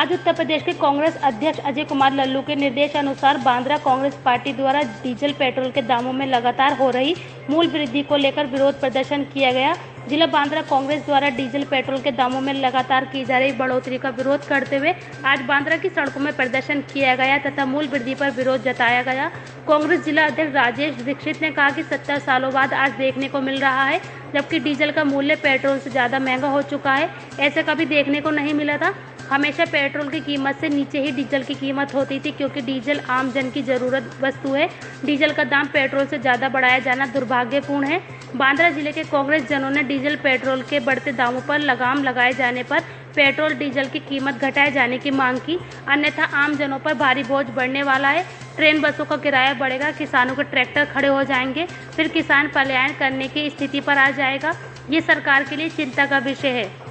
आज उत्तर प्रदेश के कांग्रेस अध्यक्ष अजय कुमार लल्लू के निर्देशानुसार बांद्रा कांग्रेस पार्टी द्वारा डीजल पेट्रोल के दामों में लगातार हो रही मूल वृद्धि को लेकर विरोध प्रदर्शन किया गया। जिला बांद्रा कांग्रेस द्वारा डीजल पेट्रोल के दामों में लगातार की जा रही बढ़ोतरी का विरोध करते हुए आज बांद्रा की सड़कों में प्रदर्शन किया गया तथा मूल वृद्धि पर विरोध जताया गया। कांग्रेस जिला अध्यक्ष राजेश दीक्षित ने कहा कि 70 सालों बाद आज देखने को मिल रहा है, जबकि डीजल का मूल्य पेट्रोल से ज़्यादा महंगा हो चुका है। ऐसा कभी देखने को नहीं मिला था। हमेशा पेट्रोल की कीमत से नीचे ही डीजल की कीमत होती थी, क्योंकि डीजल आम जन की ज़रूरत वस्तु है। डीजल का दाम पेट्रोल से ज़्यादा बढ़ाया जाना दुर्भाग्यपूर्ण है। बांद्रा जिले के कांग्रेस जनों ने डीजल पेट्रोल के बढ़ते दामों पर लगाम लगाए जाने पर पेट्रोल डीजल की कीमत घटाए जाने की मांग की, अन्यथा आम जनों पर भारी बोझ बढ़ने वाला है। ट्रेन बसों का किराया बढ़ेगा, किसानों के ट्रैक्टर खड़े हो जाएंगे, फिर किसान पलायन करने की स्थिति पर आ जाएगा। ये सरकार के लिए चिंता का विषय है।